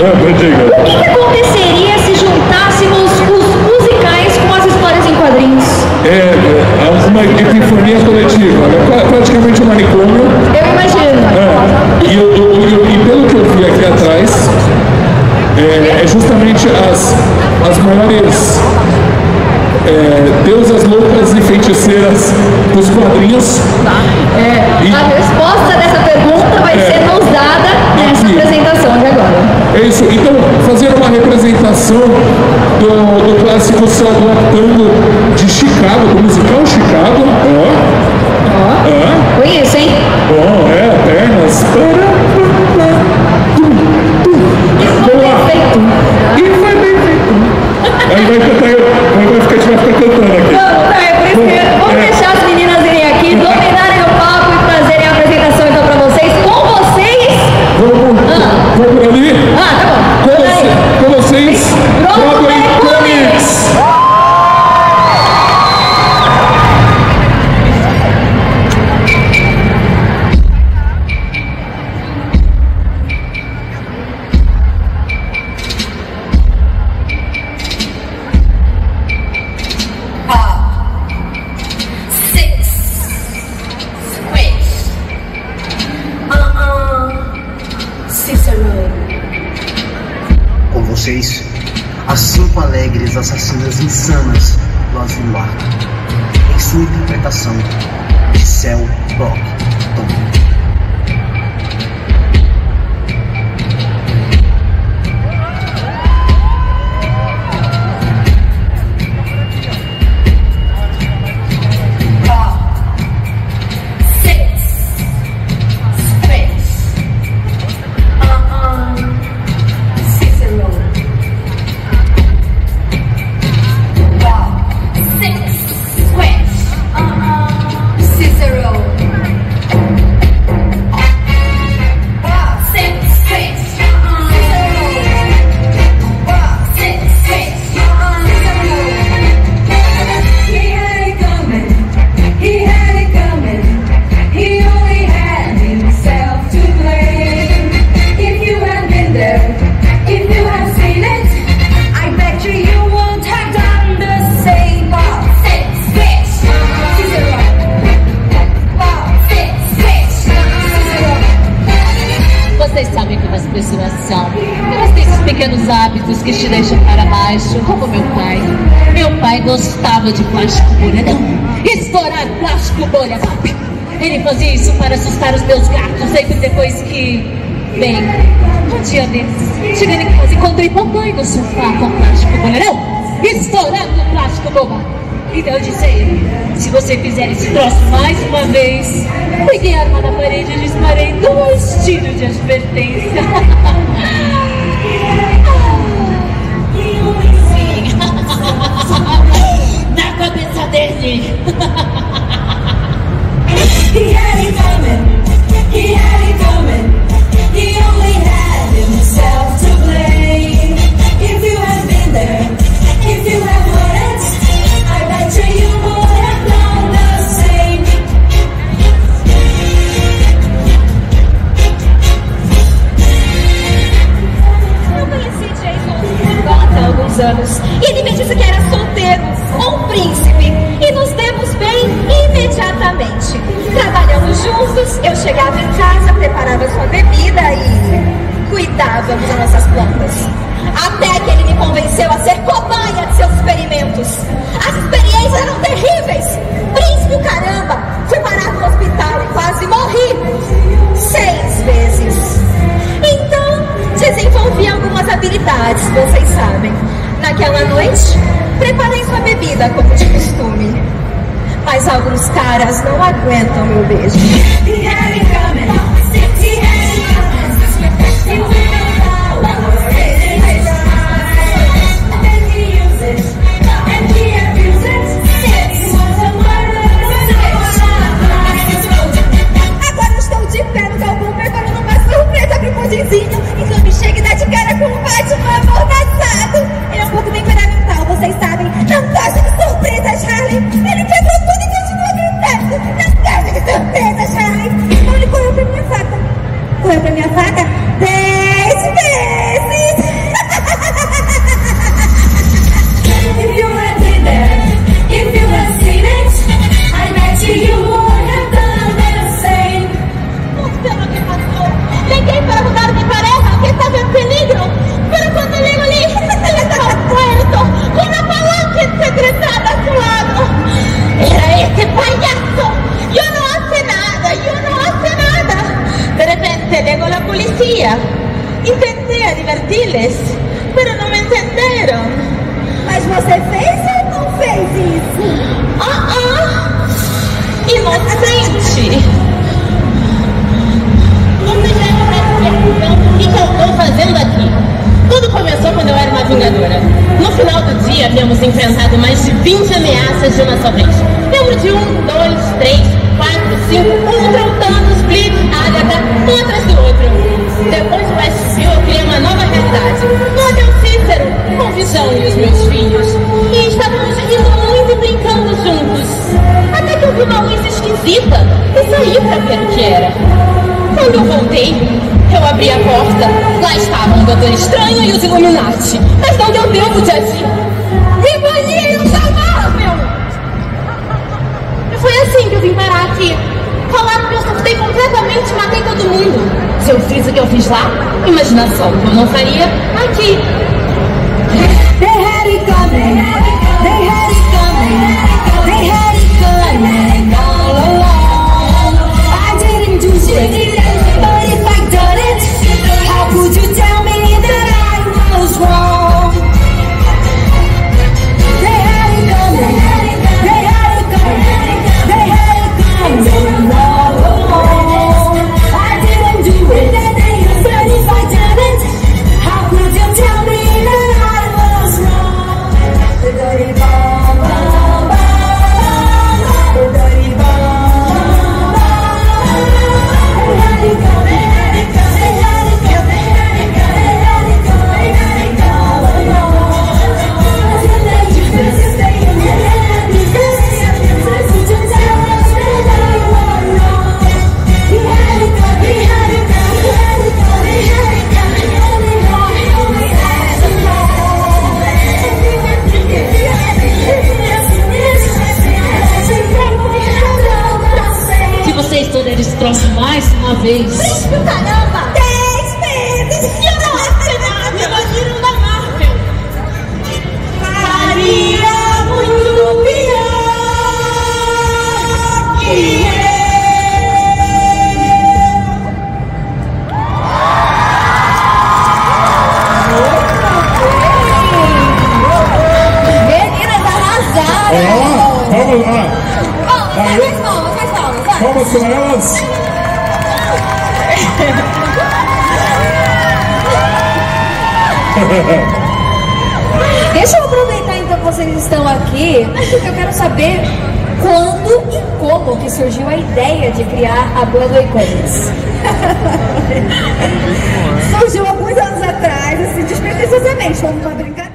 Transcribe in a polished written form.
Diga. O que aconteceria se juntássemos os musicais com as histórias em quadrinhos? Uma epifania coletiva, praticamente um manicômio. Eu imagino. E pelo que eu vi aqui atrás, é justamente as maiores deusas loucas e feiticeiras dos quadrinhos. A resposta dessa pergunta vai ser nos dada nessa apresentação de agora. É isso, então fazer uma representação do clássico Saudade Tango de Chicago, do musical Chicago. Conheço, hein? Bom, pernas. E foi bem feito. Aí vai ficar cantando aqui. Vamos deixar as meninas irem aqui, dominarem o palco e trazerem a apresentação então pra vocês. Com vocês. Vou por ali. Tá bom. Com vocês. Broadway Comics. Com vocês, as 5 alegres assassinas insanas do Azul Lar, em sua interpretação de Cell Block Tom. Vocês sabem como as pessoas são. Elas têm esses pequenos hábitos que te deixam para baixo, como meu pai. Meu pai gostava de plástico bolha, não, estourar plástico bolha. Ele fazia isso para assustar os meus gatos, sempre depois que... Bem, um dia desses, chegando em casa, encontrei papai no sofá com plástico bolha, não, estourando plástico bolha. Então eu disse a ele, se você fizer esse troço mais uma vez, peguei a arma na parede e disparei 2 tiros de advertência. Sim. Na cabeça dele. He had it coming, he had it coming. He only had himself to blame. If you had been there, if you had heard it, I bet you would have done the same. Eu conheci Jason há alguns anos e ele me disse que era solteiro, um príncipe, e nos demos bem imediatamente. Trabalhamos juntos, eu chegava em casa, preparava sua bebida e cuidávamos das nossas plantas. Até que ele me convenceu a ser cobaia de seus experimentos. As experiências eram terríveis. Príncipe, caramba! Fui parar no hospital e quase morri 6 vezes. Então, desenvolvi algumas habilidades, vocês sabem. Naquela noite, preparei sua bebida como de costume. Mas alguns caras não aguentam meu beijo. He had it coming, he had it coming. He went all over it. Then he used it, and he abused it. It was a murderous Agora eu estou de pé no galpão preparando uma surpresa pro pudinzinho. Então me chega e dá de cara com um Batman amordaçado. Ele é um pouco temperamental, vocês sabem. Não gosta de surpresa, Charlie. Ele quebrou tudo e continua gritando. Não gosta de surpresa, Charlie. quería. Intenté divertirles, pero no me entendieron. Mas você fez ou não fez isso? Inocente! Vocês devem estar se perguntando o que eu estou fazendo aqui. Tudo começou quando eu era uma vingadora. No final do dia, havíamos enfrentado mais de 20 ameaças de uma só vez. Lembro de 1, 2, 3, 4, 5, Ultron, Thanos, Blitz, Agatha, um atrás do outro. Depois do Westview, eu criei uma nova realidade. No Hotel Cícero, com Visão e os meus filhos. E estávamos rindo muito e brincando juntos. Até que eu vi uma luz esquisita e saí pra ver o que era. Quando eu voltei, eu abri a porta. Lá estavam o Doutor Estranho e os Illuminati. Mas não deu tempo de agir. Me baniram da Marvel! E foi assim que eu vim parar aqui. Falaram que eu surtei completamente e matei todo mundo. Se eu fiz o que eu fiz lá, imagina só o que eu não faria aqui. They had it coming, they had it coming, they had it coming all along. I didn't do shit, but if I done it, how could you tell me that I was wrong? They had it coming, they had it coming, they had it coming all along. I didn't do it, but if I done it, how could you tell me that I was wrong? The dirty bomb, bomb, bomb, the dirty bomb, bomb. They had it coming, they had it coming, they had it coming, they had it coming, they had it coming all along. Se vocês tolerem esse troço mais uma vez. Caramba! 10 vezes! E eu não acho nada, me baniram da Marvel. Faria muito pior que eu. Meninas arrasaram! Vamos lá. Mais palmas, vai! Palmas para elas. Deixa eu aproveitar então que vocês estão aqui, porque eu quero saber quando e como que surgiu a ideia de criar a Broadway Comics. Surgiu há alguns anos atrás, assim, despretensiosamente, foi uma brincadeira.